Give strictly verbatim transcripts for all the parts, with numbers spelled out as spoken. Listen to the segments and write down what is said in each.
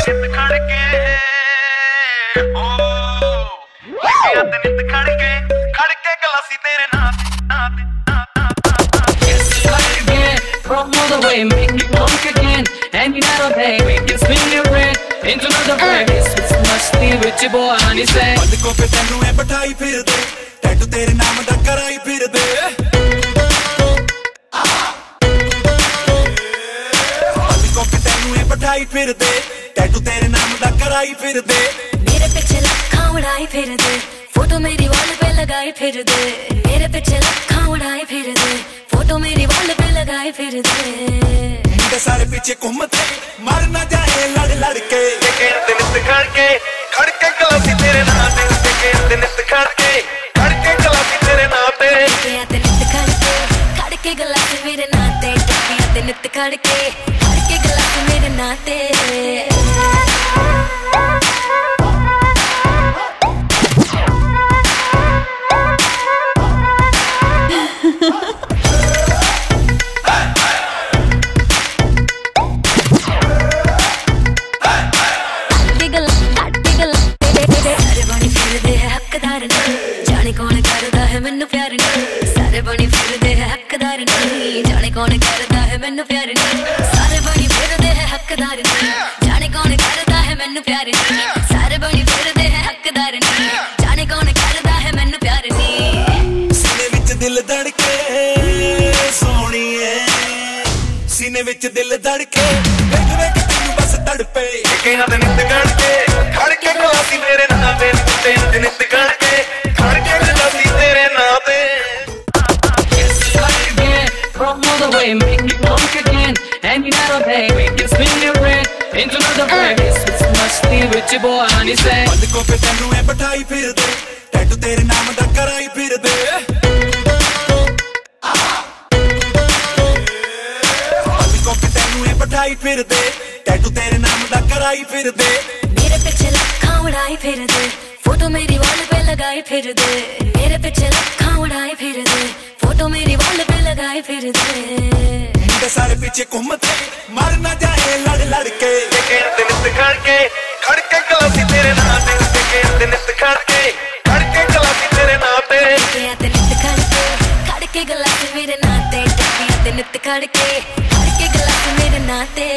Make it punk again, and another day we can spin it red into another place. It's masti with your boy honey say. पलकों पे तेनू है बैठाई फिर दे, tattoo तेरे नाम दा कराई फिर दे। पलकों पे तेनू है बैठाई फिर दे, टैटू तेरे नाम दा कराई फिर दे। मेरे पीछे लखा उड़ाई फिर दे, फोटो मेरी वॉल पे लगाई फिर दे। मेरे पीछे लखा उड़ाई फिर दे, फोटो मेरी वॉल पे लगाई फिर दे। मुंडे सारे पीछे घूमते, मर ना जाए लड़ लड़ के। दिन खड़के खड़के गलासी तेरे नाम पे, दिन खड़के खड़के गलासी तेरे नाम पे। दिन खड़के खड़के गलासी मेरे नाते, दिन खड़के खड़के गलासी मेरे नाते। जाने कौन करदा है मैनू प्यार नहीं, सारे बनी फिरदे है हकदार नहीं। जाने कौन करदा है मैनू प्यार नहीं, सारे बनी फिरदे है हकदार नहीं। जाने कौन करदा है मैनू प्यार नहीं, सारे बनी फिरदे है हकदार नहीं। जाने कौन करदा है मैनू प्यार नहीं। सीने विच दिल धड़के सोहणीए, सीने विच दिल धड़के वेख वेख तैनू बस तड़पे। कहना ते नित गड़के खड़के गलासी मेरे नाम पे, ते नित गड़के खड़के गलासी तेरे नाम पे। From all the way, make it punk again, and another day we can spin it red into another place. It's masti with your boy honey say. पलकों पे तेनू है बैठाई फिर दे, टैटू तेरे नाम दा कराई फिर दे। पलकों पे तेनू है बैठाई फिर दे, टैटू तेरे नाम दा कराई फिर दे। मेरे पीछे लखा उड़ाई फिर दे, फोटो मेरी वॉल पे लगाई फिर दे। मेरे पीछे लखा उड़ाई फिर दे, फोटो मेरी वॉल पे लगाई फिर दे। मुंडे सारे पीछे घूमते, मर ना जाए लड़ लड़ के। दिन खड़के खड़के गलासी तेरे नाम पे, दिन खड़के खड़के गलासी तेरे नाम पे। दिन खड़के खड़के गलासी मेरे नाते, दिन खड़के खड़के गलासी मेरे नाते।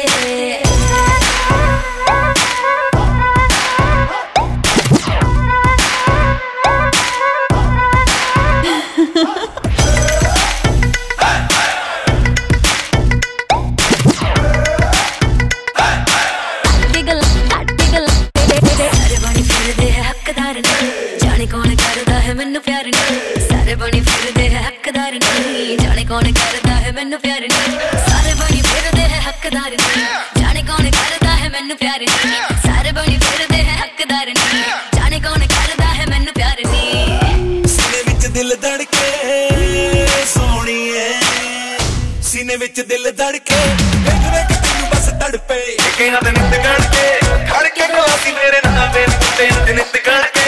जाने कौन करदा है मैनू प्यार नहीं, सारे बनी फिरदे है हकदार नहीं। जाने कौन करदा है मैनू प्यार नहीं, सारे बनी फिरदे है हकदार नहीं। जाने कौन करदा है मैनू प्यार नहीं, सारे बनी फिरदे है हकदार नहीं। जाने कौन करदा है मैनू प्यार नहीं। सीने विच दिल धड़के सोहणीए, सीने विच दिल धड़के वेख वेख तैनू बस तड़पे। कहना ते नित गड़के खड़के गलासी मेरे नाम पे, ते नित गड़के